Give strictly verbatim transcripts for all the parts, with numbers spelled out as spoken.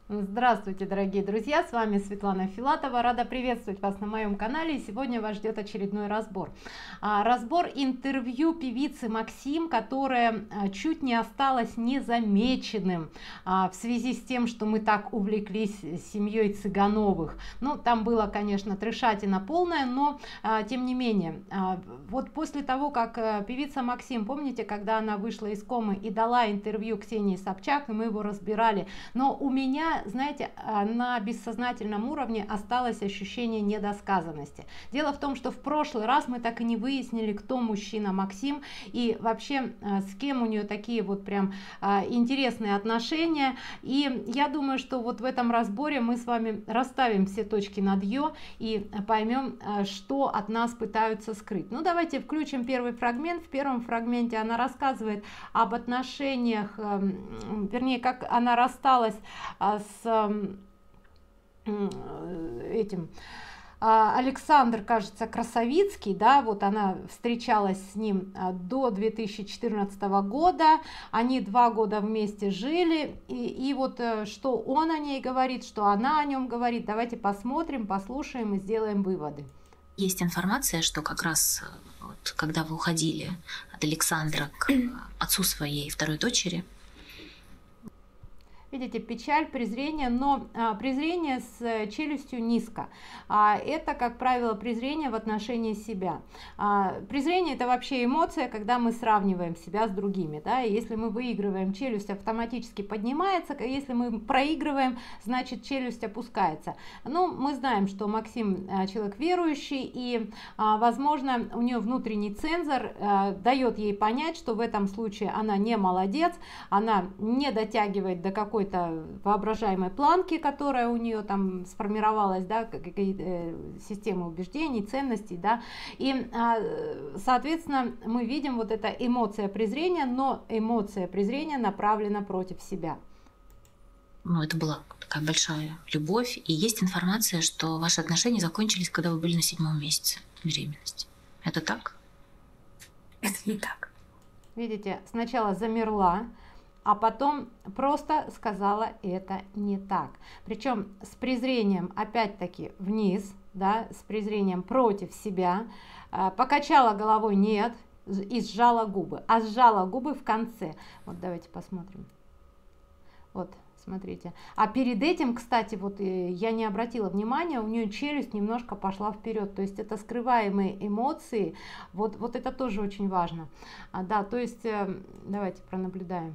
Здравствуйте, дорогие друзья, с вами Светлана Филатова, рада приветствовать вас на моем канале. И сегодня вас ждет очередной разбор. А, разбор интервью певицы Максим, которая а, чуть не осталась незамеченным а, в связи с тем, что мы так увлеклись семьей Цыгановых. Ну, там было, конечно, трешатина полная, но а, тем не менее, а, вот после того, как а, певица Максим, помните, когда она вышла из комы и дала интервью Ксении Собчак, и мы его разбирали, но у меня, знаете, на бессознательном уровне осталось ощущение недосказанности. Дело в том, что в прошлый раз мы так и не выяснили, кто мужчина Максим и вообще с кем у нее такие вот прям интересные отношения. И я думаю, что вот в этом разборе мы с вами расставим все точки над «ё» и поймем, что от нас пытаются скрыть. Ну, давайте включим первый фрагмент. В первом фрагменте она рассказывает об отношениях, вернее, как она рассталась с этим Александр, кажется, Красовицкий, да, вот она встречалась с ним до две тысячи четырнадцатого года, они два года вместе жили, и, и вот что он о ней говорит, что она о нем говорит, давайте посмотрим, послушаем и сделаем выводы. Есть информация, что как раз вот, когда вы уходили от Александра к отцу своей второй дочери, видите, печаль, презрение, но а, презрение с челюстью низко. А, это, как правило, презрение в отношении себя. А, презрение — это вообще эмоция, когда мы сравниваем себя с другими. Да? И если мы выигрываем, челюсть автоматически поднимается, если мы проигрываем, значит челюсть опускается. Ну, мы знаем, что Максим а, человек верующий, и, а, возможно, у нее внутренний цензор а, дает ей понять, что в этом случае она не молодец, она не дотягивает до какой какой-то воображаемой планки, которая у нее там сформировалась, да, какие-то э, системы убеждений, ценностей, да, и, э, соответственно, мы видим вот эта эмоция презрения, но эмоция презрения направлена против себя. Ну, это была такая большая любовь, и есть информация, что ваши отношения закончились, когда вы были на седьмом месяце беременности. Это так? Это не так. Видите, сначала замерла, а потом просто сказала это не так. Причем с презрением опять-таки вниз, да, с презрением против себя, покачала головой нет и сжала губы, а сжала губы в конце. Вот давайте посмотрим. Вот, смотрите. А перед этим, кстати, вот я не обратила внимания, у нее челюсть немножко пошла вперед. То есть это скрываемые эмоции. Вот, вот это тоже очень важно. А, да, то есть давайте пронаблюдаем.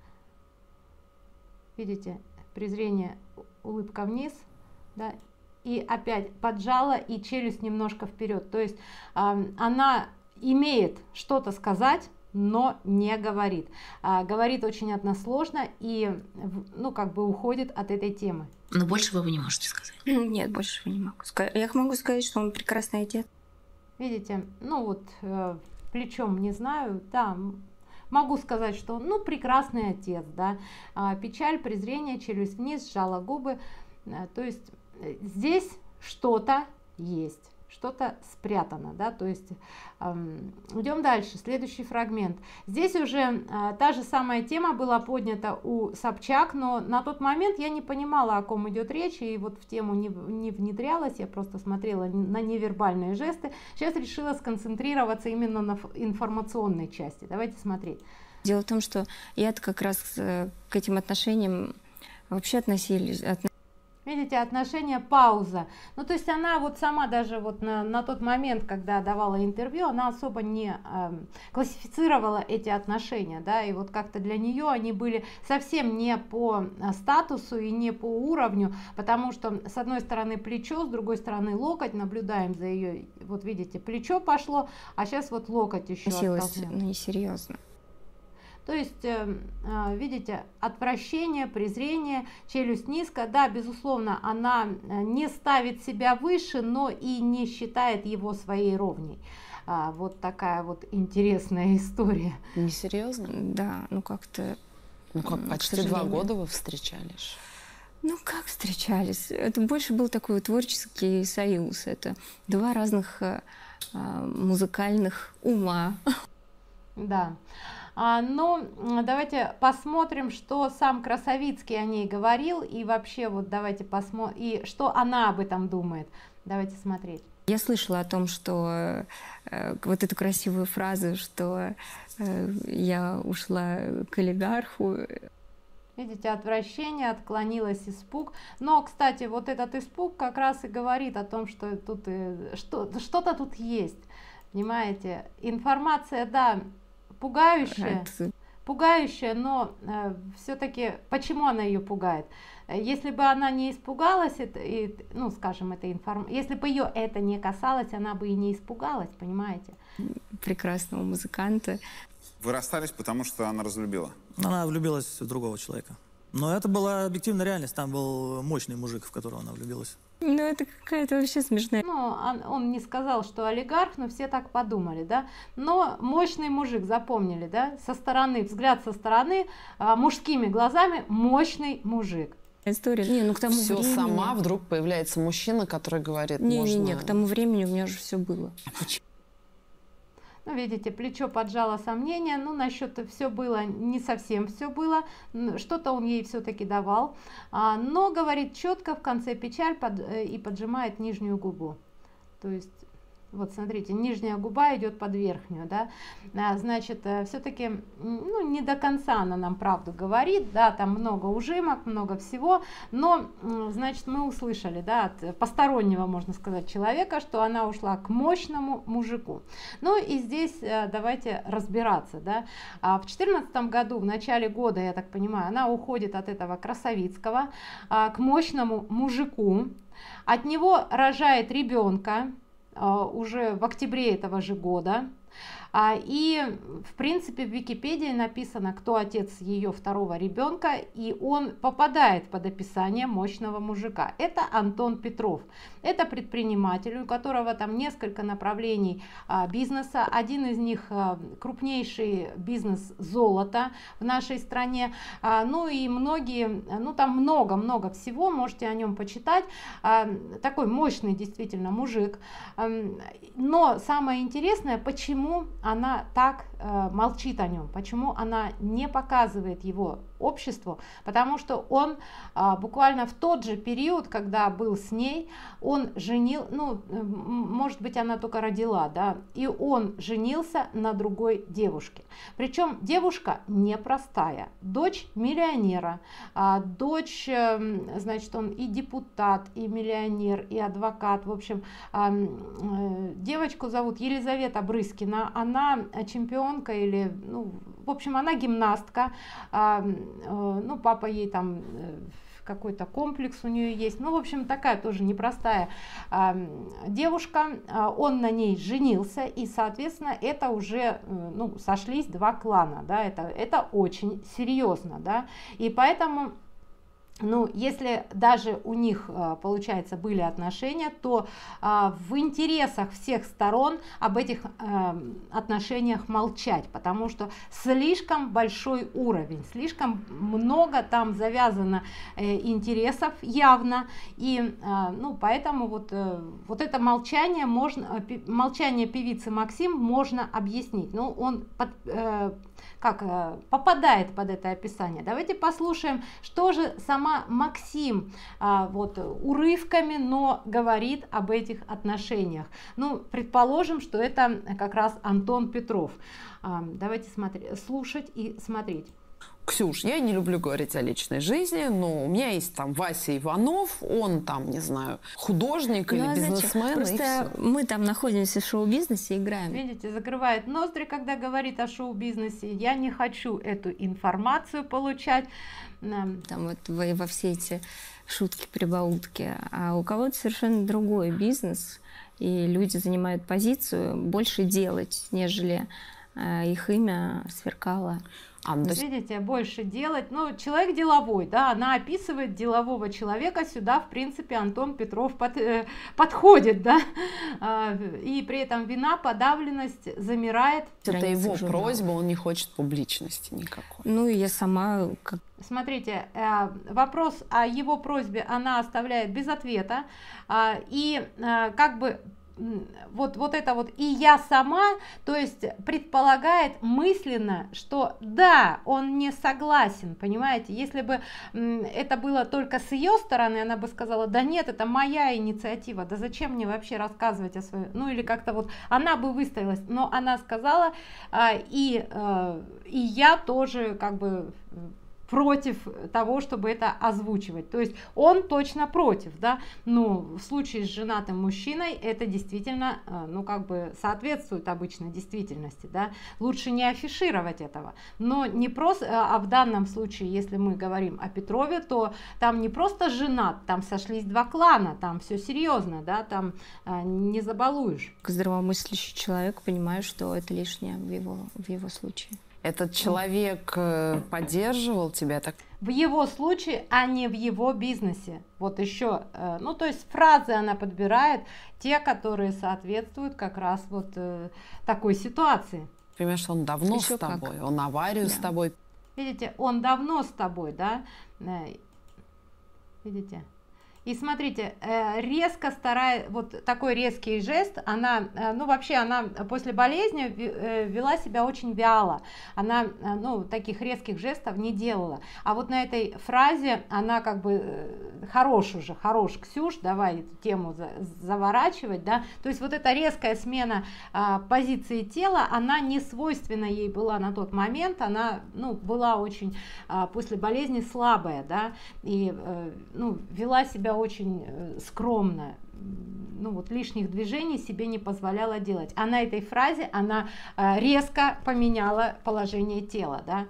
Видите, презрение, улыбка вниз, да, и опять поджала и челюсть немножко вперед. То есть э, она имеет что-то сказать, но не говорит. А, говорит очень односложно и, ну, как бы уходит от этой темы. Но больше вы не можете сказать. Нет, больше не могу сказать. Я могу сказать, что он прекрасный отец. Видите, ну вот э, плечом не знаю, да. Могу сказать, что, ну, прекрасный отец, да, а, печаль, презрение, челюсть вниз, сжала губы, а, то есть здесь что-то есть, что-то спрятано, да, то есть эм, идем дальше, следующий фрагмент. Здесь уже э, та же самая тема была поднята у Собчак, но на тот момент я не понимала, о ком идет речь, и вот в тему не, не внедрялась, я просто смотрела на невербальные жесты. Сейчас решила сконцентрироваться именно на информационной части. Давайте смотреть. Дело в том, что я-то как раз к этим отношениям вообще относились... Видите, отношения, пауза. Ну, то есть она вот сама даже вот на, на тот момент, когда давала интервью, она особо не э, классифицировала эти отношения, да, и вот как-то для нее они были совсем не по статусу и не по уровню, потому что с одной стороны плечо, с другой стороны локоть, наблюдаем за ее, вот видите, плечо пошло, а сейчас вот локоть еще оттолкнет. Ну, несерьезно. То есть, видите, отвращение, презрение, челюсть низко. Да, безусловно, она не ставит себя выше, но и не считает его своей ровней. Вот такая вот интересная история. Несерьезно? Да, ну как-то... Ну как, почти два года вы встречались? Ну как встречались? Это больше был такой творческий союз. Это два разных музыкальных ума. Да. А, но давайте посмотрим, что сам Красовицкий о ней говорил, и вообще вот давайте посмотрим, и что она об этом думает. Давайте смотреть. Я слышала о том, что э, вот эту красивую фразу, что э, я ушла к олигарху. Видите, отвращение, отклонилось, испуг. Но, кстати, вот этот испуг как раз и говорит о том, что тут что, что-то тут есть. Понимаете? Информация, да, пугающая, Это... пугающая, но э, все-таки почему она ее пугает? Если бы она не испугалась, это, и, ну, скажем, это информ... если бы ее это не касалось, она бы и не испугалась, понимаете? Прекрасного музыканта. Вы расстались, потому что она разлюбила? Она влюбилась в другого человека. Но это была объективная реальность. Там был мощный мужик, в которого она влюбилась. Ну, это какая-то вообще смешная. Ну, он, он не сказал, что олигарх, но все так подумали, да. Но мощный мужик, запомнили, да, со стороны, взгляд со стороны, а, мужскими глазами, мощный мужик. История. Не, ну к тому все времени... сама вдруг появляется мужчина, который говорит, не, можно... Не, не, к тому времени у меня уже все было. Ну, видите, плечо поджало сомнение, ну, насчет все было, не совсем все было, что-то он ей все-таки давал, а, но говорит четко в конце печаль под, и поджимает нижнюю губу. То есть, вот смотрите, нижняя губа идет под верхнюю, да, а, значит, все-таки, ну, не до конца она нам правду говорит, да, там много ужимок, много всего, но, значит, мы услышали, да, от постороннего, можно сказать, человека, что она ушла к мощному мужику. Ну, и здесь давайте разбираться, да, а в четырнадцатом году, в начале года, я так понимаю, она уходит от этого Красовицкого а, к мощному мужику, от него рожает ребенка, уже в октябре этого же года. И, в принципе, в Википедии написано, кто отец ее второго ребенка, и он попадает под описание мощного мужика. Это Антон Петров. Это предприниматель, у которого там несколько направлений а, бизнеса. Один из них а, крупнейший бизнес золота в нашей стране. А, ну и многие, ну там много-много всего, можете о нем почитать. А, такой мощный действительно мужик. А, но самое интересное, почему она так э, молчит о нем, почему она не показывает его обществу, потому что он э, буквально в тот же период, когда был с ней, он женил, ну, может быть, она только родила, да, и он женился на другой девушке. Причем девушка непростая, дочь миллионера, э, дочь, э, значит, он и депутат, и миллионер, и адвокат, в общем, э, э, девочку зовут Елизавета Брыскина, она чемпионка или, ну, в общем, она гимнастка, а, а, ну, папа ей там какой-то комплекс у нее есть, ну, в общем, такая тоже непростая а, девушка, а, он на ней женился, и, соответственно, это уже, ну, сошлись два клана, да, это, это очень серьезно, да, и поэтому... Ну, если даже у них, получается, были отношения, то в интересах всех сторон об этих отношениях молчать, потому что слишком большой уровень, слишком много там завязано интересов явно, и, ну, поэтому вот, вот это молчание можно, молчание певицы Максим можно объяснить. Ну, он под, как попадает под это описание. Давайте послушаем, что же сама Максим а, вот урывками, но говорит об этих отношениях. Ну, предположим, что это как раз Антон Петров. А, давайте смотреть, слушать и смотреть. Ксюш, я не люблю говорить о личной жизни, но у меня есть там Вася Иванов, он там, не знаю, художник ну, или а бизнесмен. Просто мы там находимся в шоу-бизнесе, играем. Видите, закрывает ноздри, когда говорит о шоу-бизнесе. Я не хочу эту информацию получать. Там вот во, во все эти шутки-прибаутки. А у кого-то совершенно другой бизнес, и люди занимают позицию больше делать, нежели э, их имя сверкало. А, видите, больше делать. Ну, человек деловой, да, она описывает делового человека, сюда, в принципе, Антон Петров под, э, подходит, да, и при этом вина, подавленность замирает. Это его просьба, он не хочет публичности никакой. Ну, и я сама... Как... Смотрите, э, вопрос о его просьбе она оставляет без ответа, э, и э, как бы вот, вот это вот «и я сама», то есть предполагает мысленно, что да, он не согласен, понимаете, если бы это было только с ее стороны, она бы сказала: да нет, это моя инициатива, да зачем мне вообще рассказывать о своей, ну или как-то вот она бы выставилась, но она сказала, и, и я тоже как бы против того, чтобы это озвучивать. То есть он точно против, да, но в случае с женатым мужчиной это действительно, ну, как бы соответствует обычной действительности, да, лучше не афишировать этого, но не просто, а в данном случае, если мы говорим о Петрове, то там не просто женат, там сошлись два клана, там все серьезно, да, там не забалуешь. Здравомыслящий человек понимает, что это лишнее в его, в его случае. Этот человек поддерживал тебя так? В его случае, а не в его бизнесе. Вот еще, ну то есть фразы она подбирает, те, которые соответствуют как раз вот э, такой ситуации. Понимаешь, что он давно Еще с тобой, как. он аварию Да. с тобой. Видите, он давно с тобой, да? Видите? И смотрите, резко старая, вот такой резкий жест, она, ну вообще она после болезни вела себя очень вяло, она, ну, таких резких жестов не делала, а вот на этой фразе она как бы хорош уже, хорош, Ксюш, давай эту тему заворачивать, да, то есть вот эта резкая смена а, позиции тела, она не свойственна ей была на тот момент, она, ну, была очень а, после болезни слабая, да, и, а, ну, вела себя очень скромно, ну вот лишних движений себе не позволяла делать. А на этой фразе она э, резко поменяла положение тела, да,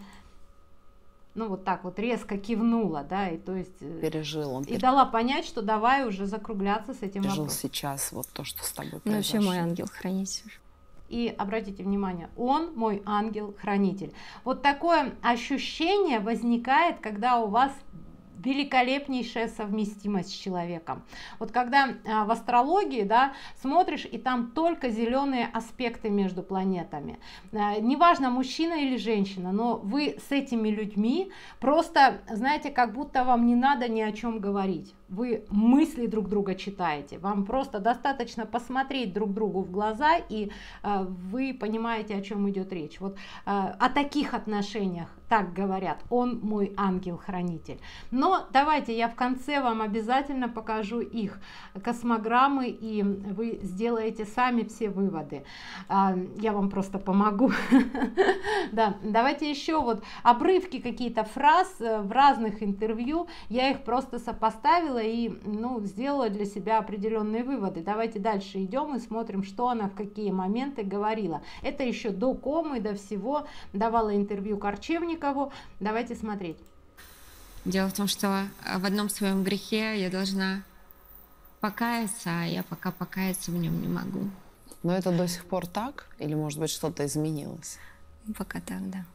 ну вот так вот резко кивнула, да, и то есть пережил он, и пережил. дала понять, что давай уже закругляться с этим пережил вопросом. сейчас вот то, что с тобой Ну, вообще произошло. мой ангел-хранитель. И обратите внимание, он мой ангел-хранитель. Вот такое ощущение возникает, когда у вас великолепнейшая совместимость с человеком. Вот когда а, в астрологии, да, смотришь, и там только зеленые аспекты между планетами. А, неважно, мужчина или женщина, но вы с этими людьми просто, знаете, как будто вам не надо ни о чем говорить. Вы мысли друг друга читаете, вам просто достаточно посмотреть друг другу в глаза, и э, вы понимаете, о чем идет речь. Вот э, о таких отношениях так говорят: он мой ангел-хранитель. Но давайте я в конце вам обязательно покажу их космограммы, и вы сделаете сами все выводы. Э, я вам просто помогу. Да, давайте еще вот обрывки какие-то фраз в разных интервью, я их просто сопоставила и, ну, сделала для себя определенные выводы. Давайте дальше идем и смотрим, что она в какие моменты говорила. Это еще до комы, до всего, давала интервью Корчевникову. Давайте смотреть. Дело в том, что в одном своем грехе я должна покаяться, а я пока покаяться в нем не могу. Но это до сих пор так? Или, может быть, что-то изменилось? Пока так, да.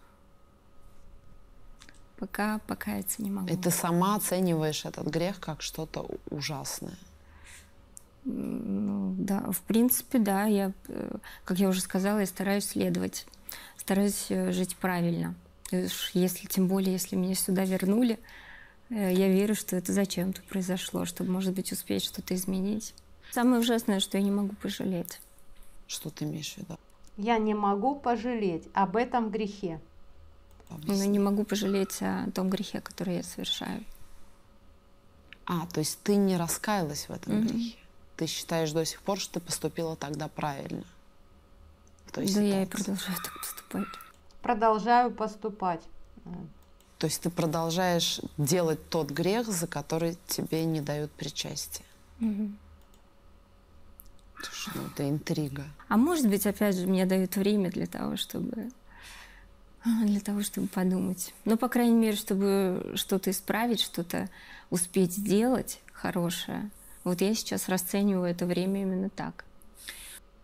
Пока покаяться не могу. И ты сама оцениваешь этот грех как что-то ужасное? Ну, да, в принципе, да. Я, как я уже сказала, я стараюсь следовать, стараюсь жить правильно. Если, тем более, если меня сюда вернули, я верю, что это зачем-то произошло, чтобы, может быть, успеть что-то изменить. Самое ужасное, что я не могу пожалеть. Что ты имеешь в виду? Я не могу пожалеть об этом грехе. Но не могу пожалеть о том грехе, который я совершаю. А, то есть ты не раскаялась в этом Mm-hmm. грехе? Ты считаешь до сих пор, что ты поступила тогда правильно? В той Да, ситуации? я и продолжаю так поступать. Продолжаю поступать. То есть ты продолжаешь делать тот грех, за который тебе не дают причастия? Mm-hmm. Слушай, ну это интрига. А может быть, опять же, мне дают время для того, чтобы для того, чтобы подумать. Но, по крайней мере, чтобы что-то исправить, что-то успеть сделать хорошее. Вот я сейчас расцениваю это время именно так.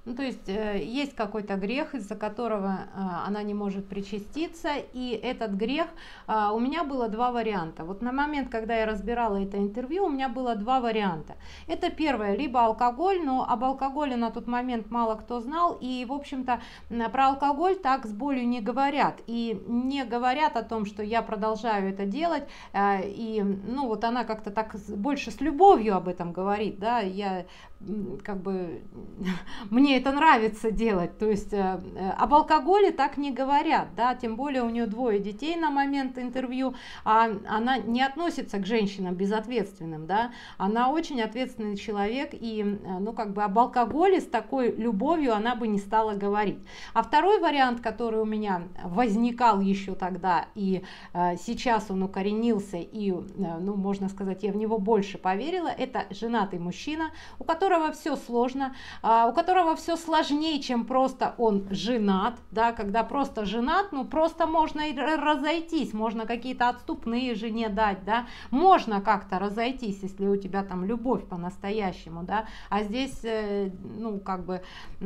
Ну, то есть э, есть какой-то грех, из-за которого э, она не может причаститься, и этот грех, э, у меня было два варианта. Вот на момент, когда я разбирала это интервью, у меня было два варианта. Это первое, либо алкоголь, но об алкоголе на тот момент мало кто знал, и, в общем-то, про алкоголь так с болью не говорят, и не говорят о том, что я продолжаю это делать, э, и, ну, вот она как-то так больше с любовью об этом говорит, да, я как бы мне это нравится делать, то есть э, об алкоголе так не говорят, да, тем более у нее двое детей на момент интервью, а она не относится к женщинам безответственным, да, она очень ответственный человек, и ну как бы об алкоголе с такой любовью она бы не стала говорить. А второй вариант, который у меня возникал еще тогда, и э, сейчас он укоренился, и, э, ну можно сказать, я в него больше поверила, это женатый мужчина, у которого которого все сложно, у которого все сложнее, чем просто он женат, да, когда просто женат, ну просто можно и разойтись, можно какие-то отступные жене дать, да, можно как-то разойтись, если у тебя там любовь по-настоящему, да, а здесь, ну как бы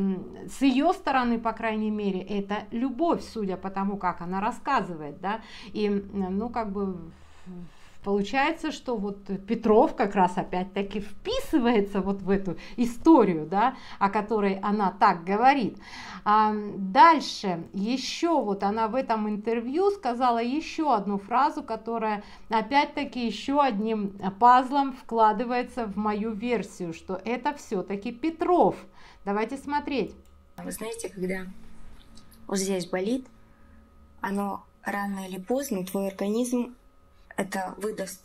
с ее стороны, по крайней мере, это любовь, судя по тому, как она рассказывает, да, и ну как бы получается, что вот Петров как раз опять-таки вписывается вот в эту историю, да, о которой она так говорит. А дальше еще вот она в этом интервью сказала еще одну фразу, которая опять-таки еще одним пазлом вкладывается в мою версию, что это все-таки Петров. Давайте смотреть. Вы знаете, когда вот здесь болит, оно рано или поздно твой организм это выдаст.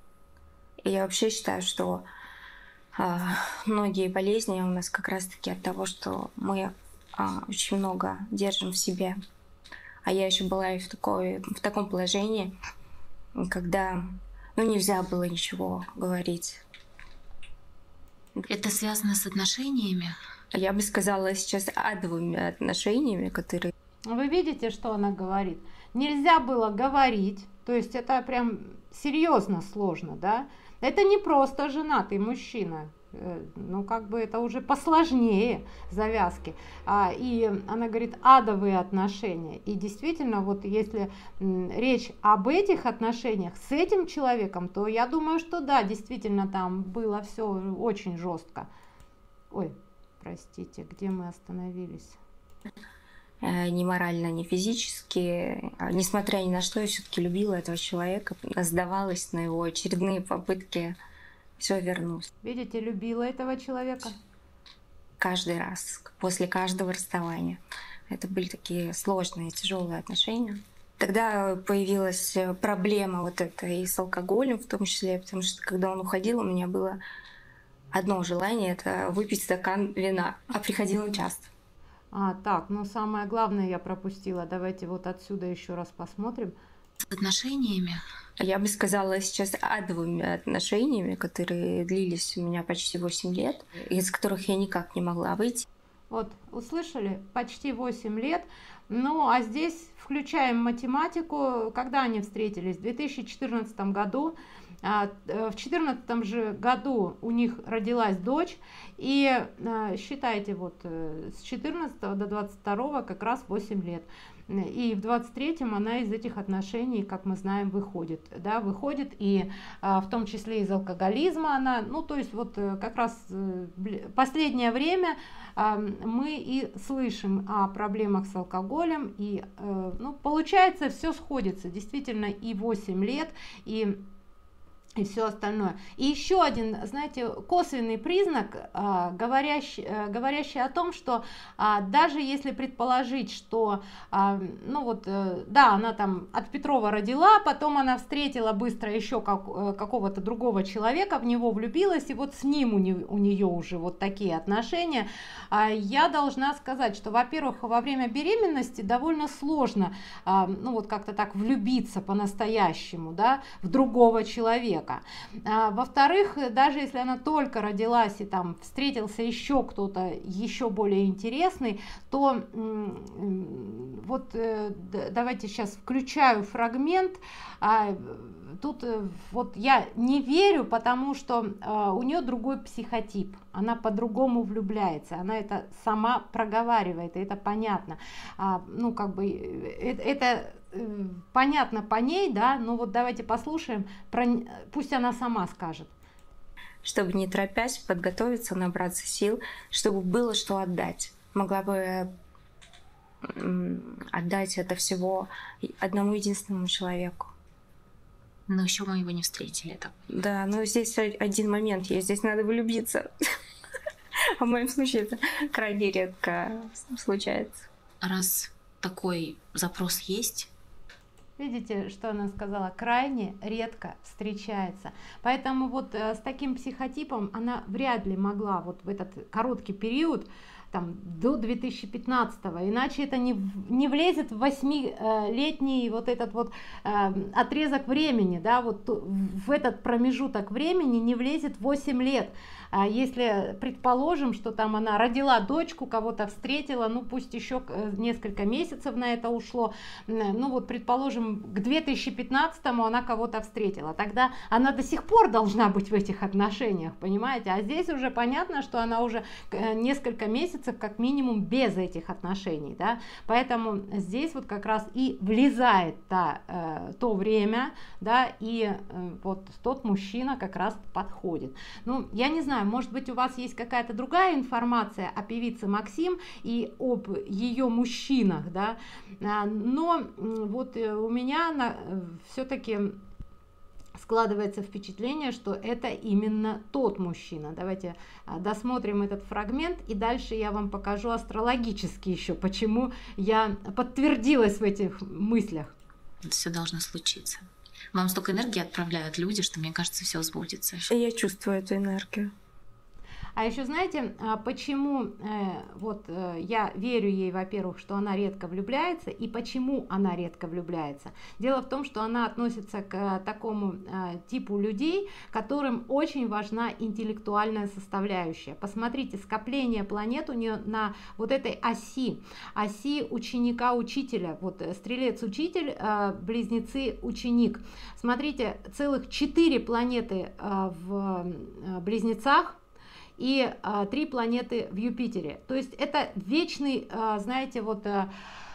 И я вообще считаю, что э, многие болезни у нас как раз-таки от того, что мы э, очень много держим в себе. А я еще была и в, такой, в таком положении, когда ну, нельзя было ничего говорить. Это связано с отношениями? Я бы сказала сейчас адовыми отношениями, которые... Вы видите, что она говорит? Нельзя было говорить. То есть это прям серьезно сложно, да? Это не просто женатый мужчина, ну как бы это уже посложнее завязки. А, и она говорит адовые отношения. И действительно, вот если м, речь об этих отношениях с этим человеком, то я думаю, что да, действительно там было все очень жестко. Ой, простите, где мы остановились? Ни морально, ни физически. Несмотря ни на что, я все-таки любила этого человека, сдавалась на его очередные попытки все вернуть. Видите, любила этого человека? Каждый раз, после каждого расставания. Это были такие сложные, тяжелые отношения. Тогда появилась проблема вот эта и с алкоголем в том числе, потому что когда он уходил, у меня было одно желание — это выпить стакан вина, а приходил он часто. А, так, ну самое главное я пропустила. Давайте вот отсюда еще раз посмотрим. С отношениями? Я бы сказала сейчас адовыми отношениями, которые длились у меня почти восемь лет, из которых я никак не могла выйти. Вот, услышали? Почти восемь лет. Ну, а здесь включаем математику. Когда они встретились? В две тысячи четырнадцатом году. В две тысячи четырнадцатом же году у них родилась дочь, и считайте, вот с четырнадцатого до двадцать второго как раз восемь лет. И в двадцать третьем она из этих отношений, как мы знаем, выходит, да, выходит, и в том числе из алкоголизма она, ну, то есть вот как раз последнее время мы и слышим о проблемах с алкоголем, и, ну, получается, все сходится, действительно, и восемь лет, и и все остальное. И еще один, знаете, косвенный признак, а, говорящий, а, говорящий о том, что а, даже если предположить, что, а, ну вот, а, да, она там от Петрова родила, потом она встретила быстро еще как, а, какого-то другого человека, в него влюбилась, и вот с ним у, не, у нее уже вот такие отношения, а, я должна сказать, что, во-первых, во время беременности довольно сложно, а, ну вот как-то так влюбиться по-настоящему, да, в другого человека. человека. А, во-вторых, даже если она только родилась и там встретился еще кто-то еще более интересный, то вот э, давайте сейчас включаю фрагмент. А, тут э, вот я не верю, потому что э, у нее другой психотип, она по-другому влюбляется, она это сама проговаривает, и это понятно. А, ну как бы это, это э, понятно по ней, да, но вот давайте послушаем, про, пусть она сама скажет. Чтобы не торопясь подготовиться, набраться сил, чтобы было что отдать. Могла бы отдать это всего одному единственному человеку. Но еще мы его не встретили. Так. Да, но здесь один момент есть, здесь надо влюбиться. В моем случае это крайне редко случается. Раз такой запрос есть... Видите, что она сказала? Крайне редко встречается. Поэтому вот э, с таким психотипом она вряд ли могла вот в этот короткий период, там, до две тысячи пятнадцатого, иначе это не, не влезет в восьмилетний вот этот вот э, отрезок времени, да, вот в этот промежуток времени не влезет восемь лет. А если предположим, что там она родила дочку, кого-то встретила, ну пусть еще несколько месяцев на это ушло, ну вот предположим, к две тысячи пятнадцатому она кого-то встретила, тогда она до сих пор должна быть в этих отношениях, понимаете? А здесь уже понятно, что она уже несколько месяцев как минимум без этих отношений, да? Поэтому здесь вот как раз и влезает та, э, то время, да, и э, вот тот мужчина как раз подходит. Ну, я не знаю, может быть, у вас есть какая-то другая информация о певице Максим и об ее мужчинах, да, но вот у меня все-таки складывается впечатление, что это именно тот мужчина. Давайте досмотрим этот фрагмент, и дальше я вам покажу астрологически еще, почему я подтвердилась в этих мыслях. Это все должно случиться. Вам столько энергии отправляют люди, что, мне кажется, все сбудется. Я чувствую эту энергию. А еще знаете, почему вот я верю ей, во-первых, что она редко влюбляется, и почему она редко влюбляется? Дело в том, что она относится к такому типу людей, которым очень важна интеллектуальная составляющая. Посмотрите, скопление планет у нее на вот этой оси, оси ученика-учителя, вот стрелец-учитель, близнецы-ученик. Смотрите, целых четыре планеты в близнецах, и а, три планеты в Юпитере. То есть это вечный, а, знаете, вот, а,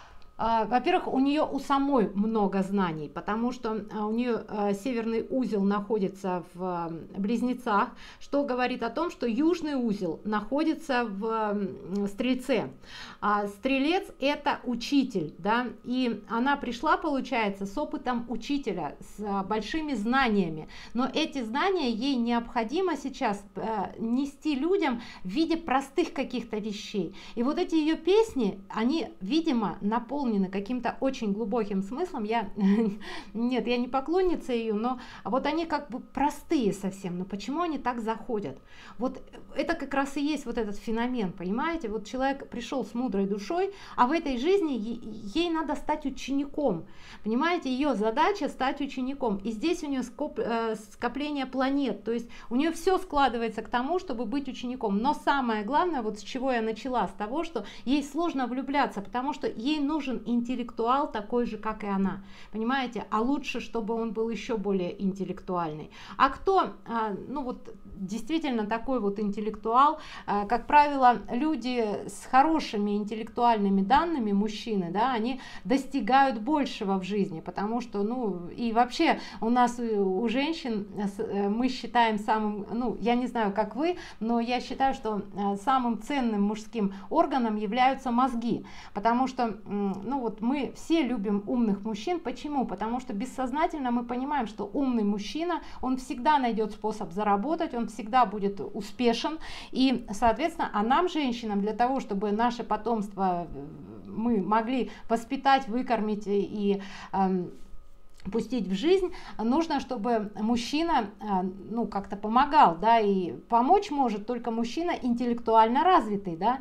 а, во-первых, у нее у самой много знаний, потому что а, у нее а, северный узел находится в а, близнецах, что говорит о том, что южный узел находится в а, стрельце. А, стрелец это учитель, да, и она пришла, получается, с опытом учителя, с а, большими знаниями, но эти знания ей необходимо сейчас а, нести людям в виде простых каких-то вещей. И вот эти ее песни, они, видимо, наполнены каким-то очень глубоким смыслом. Я нет, я не поклонница ее, но вот они как бы простые совсем. Но почему они так заходят? Вот это как раз и есть вот этот феномен, понимаете? Вот человек пришел с мудрой душой, а в этой жизни ей надо стать учеником. Понимаете, ее задача стать учеником. И здесь у нее скоп, э, скопление планет, то есть у нее все складывается к тому, чтобы быть учеником. Но самое главное, вот с чего я начала, с того, что ей сложно влюбляться, потому что ей нужен интеллектуал такой же, как и она, понимаете, а лучше, чтобы он был еще более интеллектуальный. А кто, ну вот, действительно такой вот интеллектуал, как правило, люди с хорошими интеллектуальными данными, мужчины, да, они достигают большего в жизни, потому что, ну, и вообще у нас у женщин мы считаем самым, ну, я не знаю, как вы, но я считаю, что самым ценным мужским органом являются мозги, потому что, ну вот мы все любим умных мужчин. Почему? Потому что бессознательно мы понимаем, что умный мужчина, он всегда найдет способ заработать, он всегда будет успешен. И, соответственно, а нам, женщинам, для того, чтобы наше потомство мы могли воспитать, выкормить и пустить в жизнь, нужно, чтобы мужчина, ну, как-то помогал, да, и помочь может только мужчина интеллектуально развитый, да,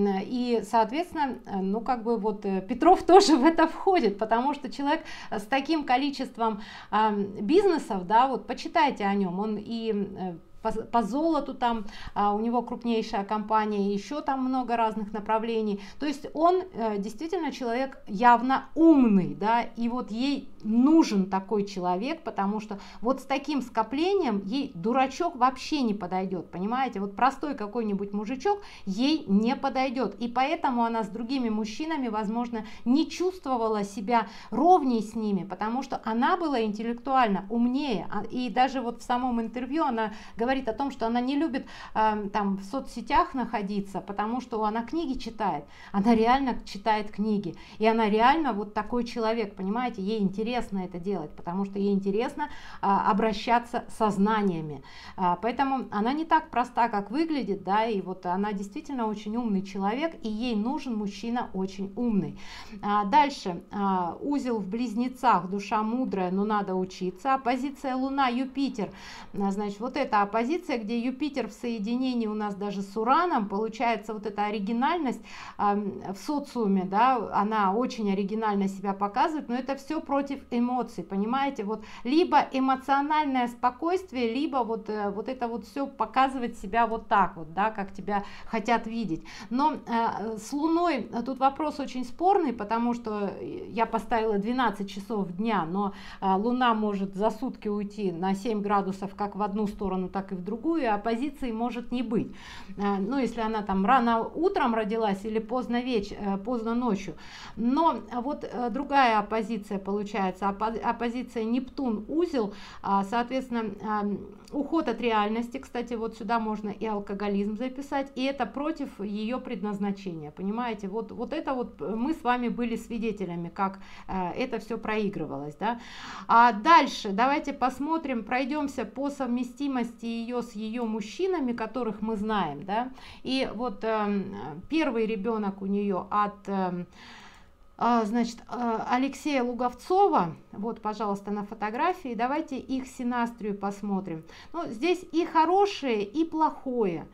и, соответственно, ну, как бы вот Петров тоже в это входит, потому что человек с таким количеством бизнесов, да, вот почитайте о нем, он и по, по золоту там а, у него крупнейшая компания, еще там много разных направлений, то есть он э, действительно человек явно умный, да, и вот ей нужен такой человек, потому что вот с таким скоплением ей дурачок вообще не подойдет, понимаете, вот простой какой-нибудь мужичок ей не подойдет, и поэтому она с другими мужчинами, возможно, не чувствовала себя ровней с ними, потому что она была интеллектуально умнее, и даже вот в самом интервью она говорит о том, что она не любит э, там в соцсетях находиться, потому что она книги читает, она реально читает книги, и она реально вот такой человек, понимаете, ей интересно это делать, потому что ей интересно э, обращаться со знаниями, э, поэтому она не так проста, как выглядит, да, и вот она действительно очень умный человек, и ей нужен мужчина очень умный. А дальше, э, узел в близнецах, душа мудрая, но надо учиться, оппозиция Луна, Юпитер, значит, вот это оппозиция, где Юпитер в соединении у нас даже с Ураном, получается вот эта оригинальность э, в социуме, да, она очень оригинально себя показывает, но это все против эмоций, понимаете, вот либо эмоциональное спокойствие, либо вот, э, вот это вот все показывать себя вот так вот, да, как тебя хотят видеть. Но э, с Луной тут вопрос очень спорный, потому что я поставила двенадцать часов дня, но э, Луна может за сутки уйти на семь градусов как в одну сторону, так и в другую, оппозиции может не быть. Ну, если она там рано утром родилась или поздно вечером, поздно ночью. Но вот другая оппозиция получается, оппозиция Нептун-узел, соответственно, уход от реальности, кстати, вот сюда можно и алкоголизм записать, и это против ее предназначения, понимаете, вот, вот это вот мы с вами были свидетелями, как это все проигрывалось, да. А дальше давайте посмотрим, пройдемся по совместимости ее с ее мужчинами, которых мы знаем, да, и вот э, первый ребенок у нее от э, значит, Алексея Луговцова, вот, пожалуйста, на фотографии, давайте их синастрию посмотрим. Ну, здесь и хорошее, и плохое.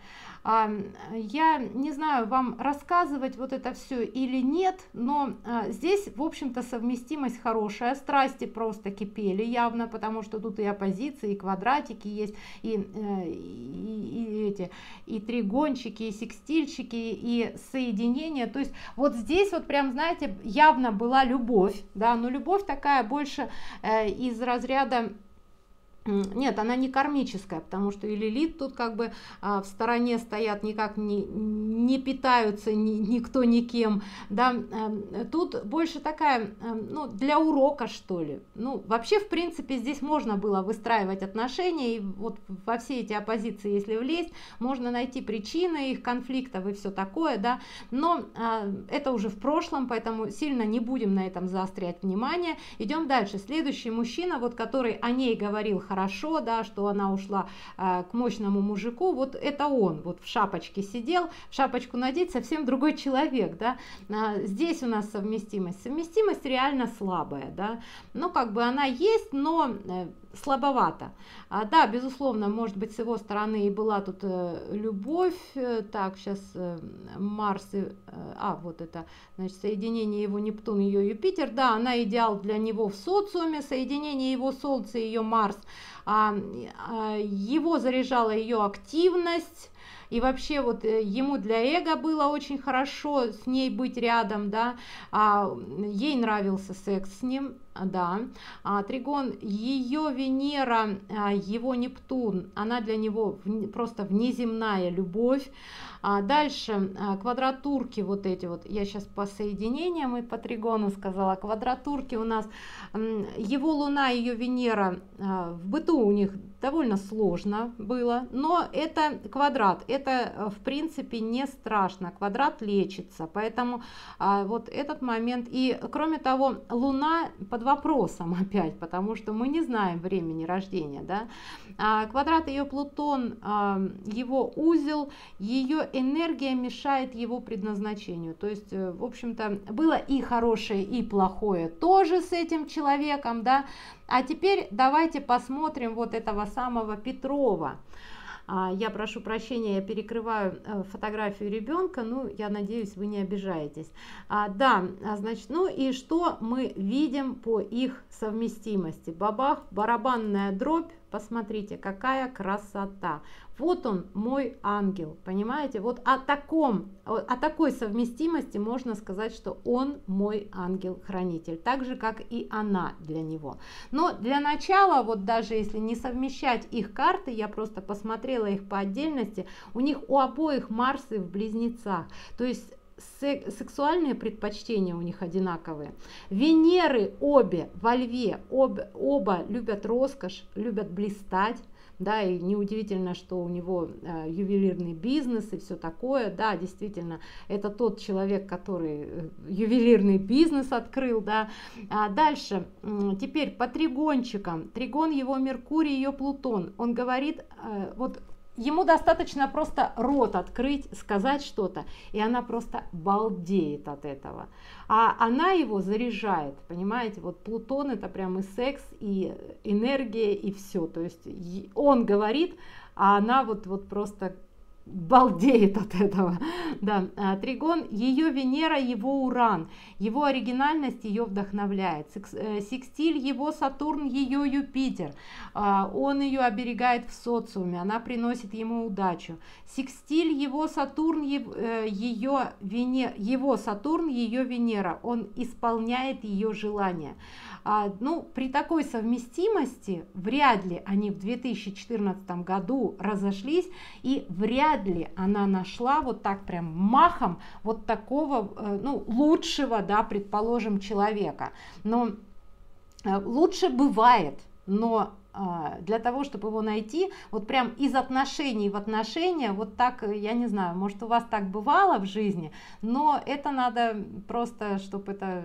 Я не знаю, вам рассказывать вот это все или нет, но здесь, в общем-то, совместимость хорошая, страсти просто кипели явно, потому что тут и оппозиции, и квадратики есть, и, и, и эти, и тригончики, и секстильчики, и соединения, то есть вот здесь вот прям, знаете, явно была любовь, да, но любовь такая больше э, из разряда... Нет, она не кармическая, потому что и Лилит тут как бы а, в стороне стоят, никак не, не питаются ни, никто никем, да, а, тут больше такая, а, ну, для урока, что ли. Ну, вообще, в принципе, здесь можно было выстраивать отношения, и вот во все эти оппозиции, если влезть, можно найти причины их конфликтов и все такое, да, но а, это уже в прошлом, поэтому сильно не будем на этом заострять внимание. Идем дальше. Следующий мужчина, вот который о ней говорил хорошо, да, что она ушла э, к мощному мужику, вот это он, вот в шапочке сидел, в шапочку надеть совсем другой человек, да, а, здесь у нас совместимость, совместимость реально слабая, да, ну, как бы она есть, но э, слабовато, а, да, безусловно, может быть, с его стороны и была тут э, любовь, э, так, сейчас э, Марс, э, а, вот это, значит, соединение его Нептун, ее Юпитер, да, она идеал для него в социуме, соединение его Солнца и ее Марс, а, а, его заряжала ее активность, и вообще вот ему для эго было очень хорошо с ней быть рядом, да, а, ей нравился секс с ним, да, а, тригон ее Венера, а, его Нептун, она для него в, просто внеземная любовь. А дальше а, квадратурки вот эти вот, я сейчас по соединениям и по тригону сказала, квадратурки у нас, его Луна, ее Венера, а, в быту у них довольно сложно было, но это квадрат. квадрат, это в принципе не страшно, квадрат лечится, поэтому а, вот этот момент. И кроме того, Луна под вопросом опять, потому что мы не знаем времени рождения, да. А, квадрат ее Плутон, а, его узел, ее энергия мешает его предназначению, то есть в общем-то было и хорошее, и плохое тоже с этим человеком, да. А теперь давайте посмотрим вот этого самого Петрова. Я прошу прощения, я перекрываю фотографию ребенка, ну, я надеюсь, вы не обижаетесь. А, да, значит, ну и что мы видим по их совместимости? Бабах, барабанная дробь, посмотрите, какая красота. Вот он, мой ангел, понимаете? Вот о таком, о такой совместимости можно сказать, что он мой ангел-хранитель, так же, как и она для него. Но для начала, вот даже если не совмещать их карты, я просто посмотрела их по отдельности, у них у обоих Марсы в близнецах, то есть сексуальные предпочтения у них одинаковые. Венеры обе во Льве, об, оба любят роскошь, любят блистать. Да, и неудивительно, что у него э, ювелирный бизнес и все такое. Да, действительно, это тот человек, который э, ювелирный бизнес открыл. Да. А дальше, э, теперь по тригончикам. Тригон его Меркурий, ее Плутон. Он говорит, э, вот ему достаточно просто рот открыть, сказать что-то, и она просто балдеет от этого. А она его заряжает, понимаете, вот Плутон это прям и секс, и энергия, и все. То есть он говорит, а она вот, вот просто балдеет от этого. Да. А, тригон, ее Венера, его Уран, его оригинальность ее вдохновляет. Секс, э, секстиль, его Сатурн, ее Юпитер. А, он ее оберегает в социуме, она приносит ему удачу. Секстиль, его Сатурн, его, э, ее, Венера, его Сатурн, ее Венера. Он исполняет ее желания. А, ну, при такой совместимости вряд ли они в две тысячи четырнадцатом году разошлись, и вряд ли она нашла вот так прям махом вот такого, ну, лучшего, да, предположим, человека. Но лучше бывает, но для того, чтобы его найти, вот прям из отношений в отношения, вот так, я не знаю, может, у вас так бывало в жизни, но это надо просто, чтобы это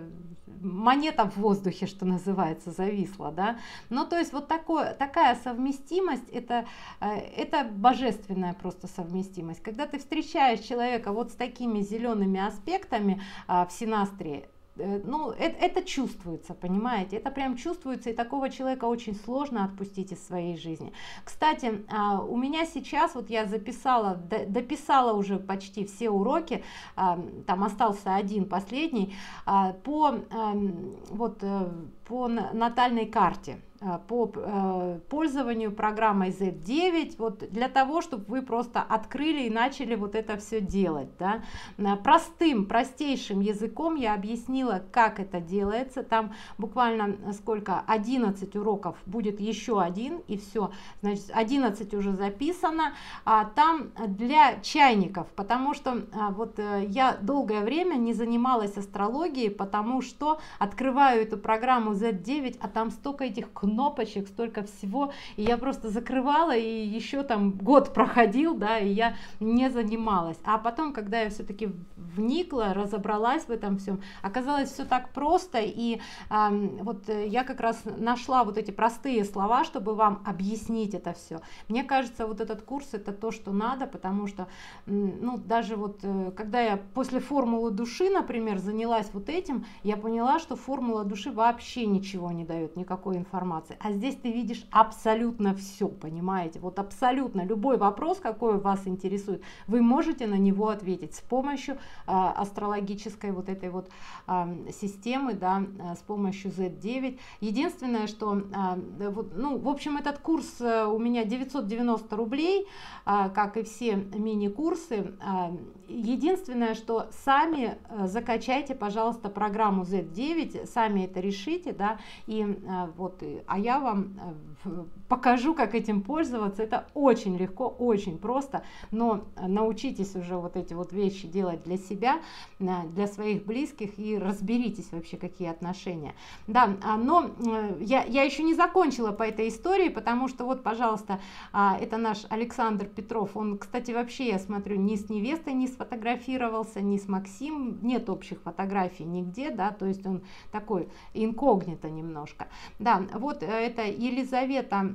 монета в воздухе, что называется, зависла, да. Ну, то есть вот такое, такая совместимость, это, это божественная просто совместимость. Когда ты встречаешь человека вот с такими зелеными аспектами в синастрии, ну, это, это чувствуется, понимаете, это прям чувствуется, и такого человека очень сложно отпустить из своей жизни. Кстати, у меня сейчас, вот я записала, дописала уже почти все уроки, там остался один последний, по, вот, по натальной карте, по пользованию программой зет девять, вот для того, чтобы вы просто открыли и начали вот это все делать, да. Простым, простейшим языком я объяснила, как это делается. Там буквально сколько, одиннадцать уроков, будет еще один, и все, значит, одиннадцать уже записано. А там для чайников, потому что вот я долгое время не занималась астрологией, потому что открываю эту программу зет девять, а там столько этих кнопочек, столько всего, и я просто закрывала, и еще там год проходил, да, и я не занималась. А потом, когда я все-таки вникла, разобралась в этом всем, оказалось все так просто, и э, вот я как раз нашла вот эти простые слова, чтобы вам объяснить это все. Мне кажется, вот этот курс это то, что надо, потому что, ну, даже вот когда я после формулы души, например, занялась вот этим, я поняла, что формула души вообще ничего не дает, никакой информации. А здесь ты видишь абсолютно все, понимаете? Вот абсолютно любой вопрос, какой вас интересует, вы можете на него ответить с помощью э, астрологической вот этой вот э, системы, да, э, с помощью зет девять. Единственное, что, э, вот, ну, в общем, этот курс э, у меня девятьсот девяносто рублей, э, как и все мини-курсы. Э, единственное, что сами э, закачайте, пожалуйста, программу зет девять, сами это решите, да, и э, вот а я вам покажу, как этим пользоваться. Это очень легко, очень просто, но научитесь уже вот эти вот вещи делать для себя, для своих близких, и разберитесь вообще, какие отношения. Да, но я, я еще не закончила по этой истории, потому что вот, пожалуйста, это наш Александр Петров. Он, кстати, вообще, я смотрю, ни с невестой не сфотографировался, ни с Максим, нет общих фотографий нигде, да, то есть он такой инкогнито немножко. Да, вот это Елизавета,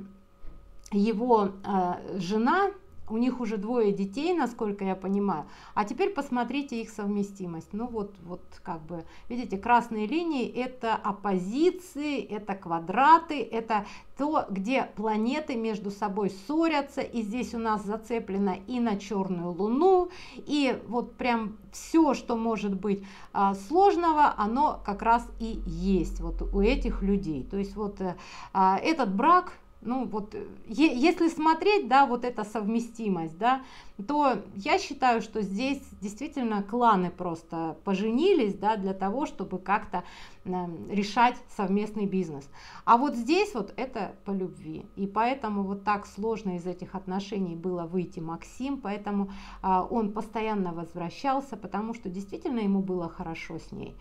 его э, жена, у них уже двое детей, насколько я понимаю. А теперь посмотрите их совместимость. Ну вот, вот как бы, видите, красные линии — это оппозиции, это квадраты, это то, где планеты между собой ссорятся. И здесь у нас зацеплено и на черную луну, и вот прям все, что может быть а, сложного, оно как раз и есть вот у этих людей. То есть вот а, этот брак, ну вот, если смотреть, да, вот эта совместимость, да, то я считаю, что здесь действительно кланы просто поженились, да, для того, чтобы как-то э, решать совместный бизнес. А вот здесь вот это по любви. И поэтому вот так сложно из этих отношений было выйти Максим, поэтому э, он постоянно возвращался, потому что действительно ему было хорошо с ней.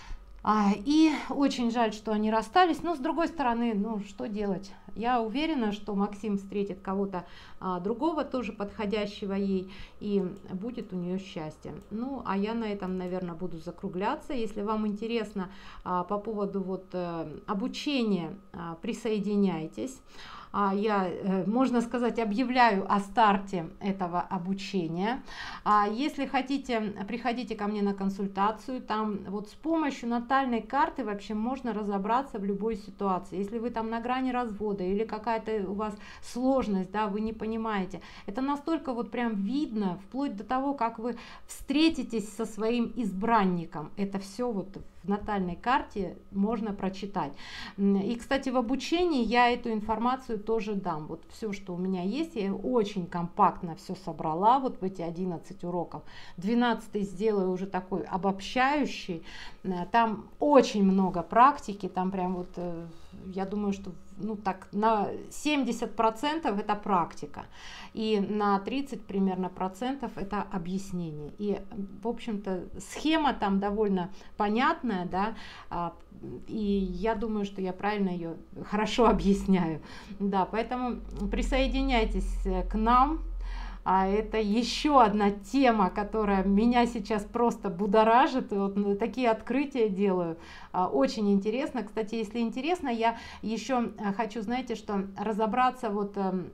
А, и очень жаль, что они расстались, но с другой стороны, ну что делать? Я уверена, что Максим встретит кого-то а, другого, тоже подходящего ей, и будет у нее счастье. Ну, а я на этом, наверное, буду закругляться. Если вам интересно а, по поводу вот а, обучения, а, присоединяйтесь. А я, можно сказать, объявляю о старте этого обучения. А если хотите, приходите ко мне на консультацию. Там вот с помощью натальной карты вообще можно разобраться в любой ситуации. Если вы там на грани развода или какая-то у вас сложность, да, вы не понимаете, это настолько вот прям видно, вплоть до того, как вы встретитесь со своим избранником. Это все вот в натальной карте можно прочитать. И, кстати, в обучении я эту информацию тоже дам. Вот все, что у меня есть, я очень компактно все собрала вот в эти одиннадцать уроков. двенадцатый сделаю уже такой обобщающий. Там очень много практики, там прям вот, я думаю, что ну так на семьдесят процентов это практика, и на тридцать примерно процентов это объяснение. И, в общем-то, схема там довольно понятная, да, и я думаю, что я правильно ее хорошо объясняю. Да, поэтому присоединяйтесь к нам. А это еще одна тема, которая меня сейчас просто будоражит. Вот такие открытия делаю. Очень интересно. Кстати, если интересно, я еще хочу, знаете, что разобраться вот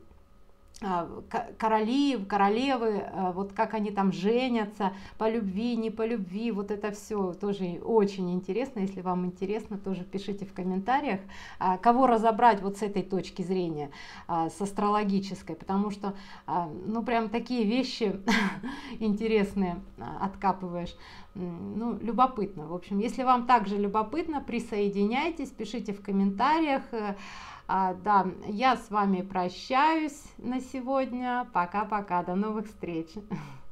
короли, королевы, вот как они там женятся, по любви, не по любви, вот это все тоже очень интересно. Если вам интересно, тоже пишите в комментариях, кого разобрать вот с этой точки зрения, с астрологической, потому что, ну, прям такие вещи интересные откапываешь. Ну, любопытно. В общем, если вам также любопытно, присоединяйтесь, пишите в комментариях. А, да, я с вами прощаюсь на сегодня. Пока-пока, до новых встреч.